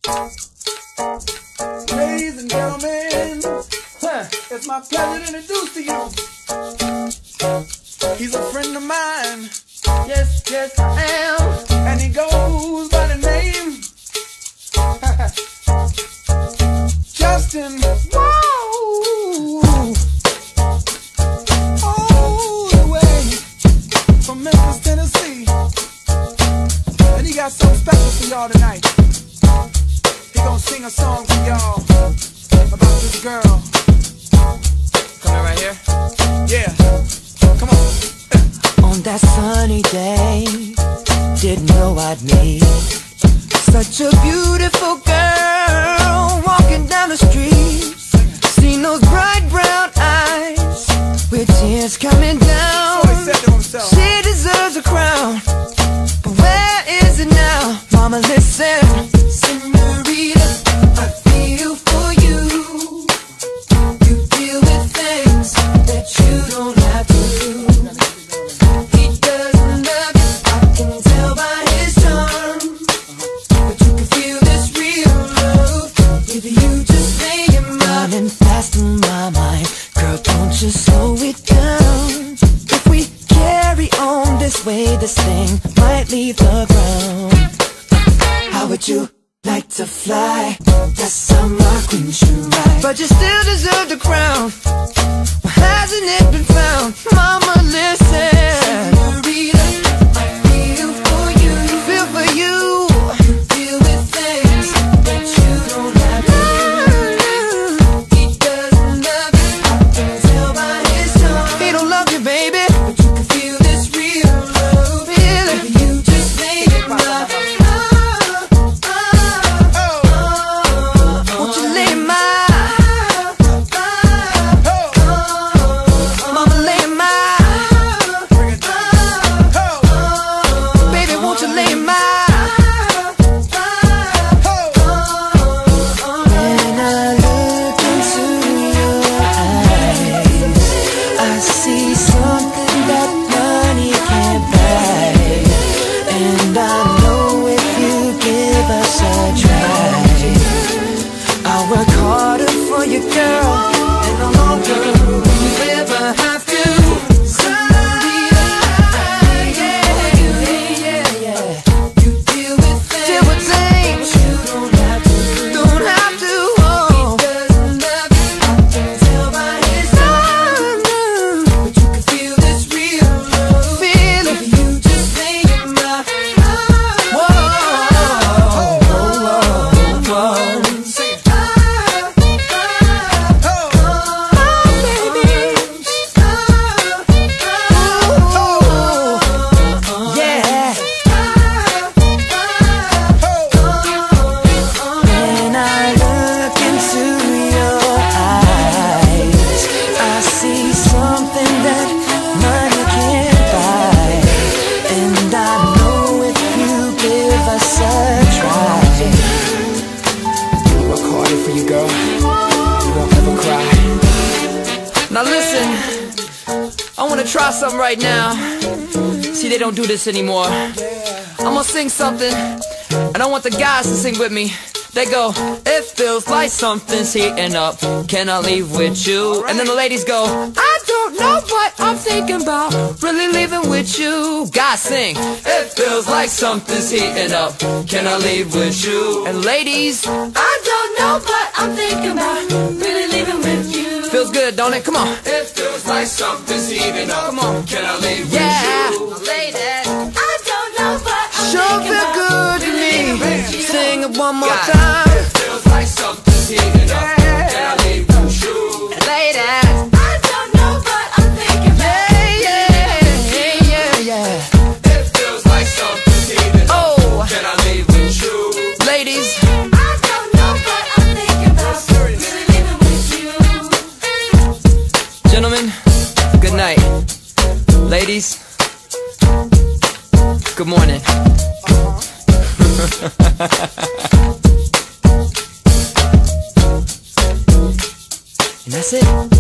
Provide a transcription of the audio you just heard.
Ladies and gentlemen, it's my pleasure to introduce to you. He's a friend of mine. Yes, yes, I am. And he goes by the name Justin. Whoa! All the way from Memphis, Tennessee. And he got something special for y'all tonight. He gonna sing a song for y'all about this girl. Coming right here? Yeah. Come on. On that sunny day, didn't know I'd meet such a beautiful girl walking down the street. Seen those bright brown eyes with tears coming down. So he said to himself, she deserves a crown, but where is it now? Mama, listen. Senorita, I feel for you. You deal with things that you don't have to do. He doesn't love you, I can tell by his charm. But you can feel this real love if you just lay your mind. Running fast in my mind, girl, don't you slow it down. If we carry on this way, this thing might leave the ground. How would you like to fly? That's how my queen should ride. But you still deserve the crown. Why hasn't it been found? Mama, listen. Senorita, I feel for you. Feel for you. You deal with things that you don't have to do. He doesn't love you, I can tell by his tone. He don't love you, baby, but you can feel this real love. Feel it. If you just lay it right. Now listen, I wanna try something right now. See, they don't do this anymore. I'm gonna sing something, and I want the guys to sing with me. They go, it feels like something's heating up, can I leave with you? And then the ladies go, I don't know what I'm thinking about, really leaving with you. Guys sing, it feels like something's heating up, can I leave with you? And ladies, I don't know what I'm thinking about, really leaving with you. Feels good, don't it? Come on. It feels like something's heating up. Come on. Can I leave yeah. with you? Ladies, I don't know what I'm sure thinking feel about. good to me. Sing it one more God. time. It feels like something's heating up. Can I leave with you? Ladies, I don't know what I'm thinking about. Yeah. It feels like something's heating up. oh, Can I leave with you? ladies, I don't know what I'm thinking about. Really living with you. gentlemen, good night. Ladies, good morning. And that's it.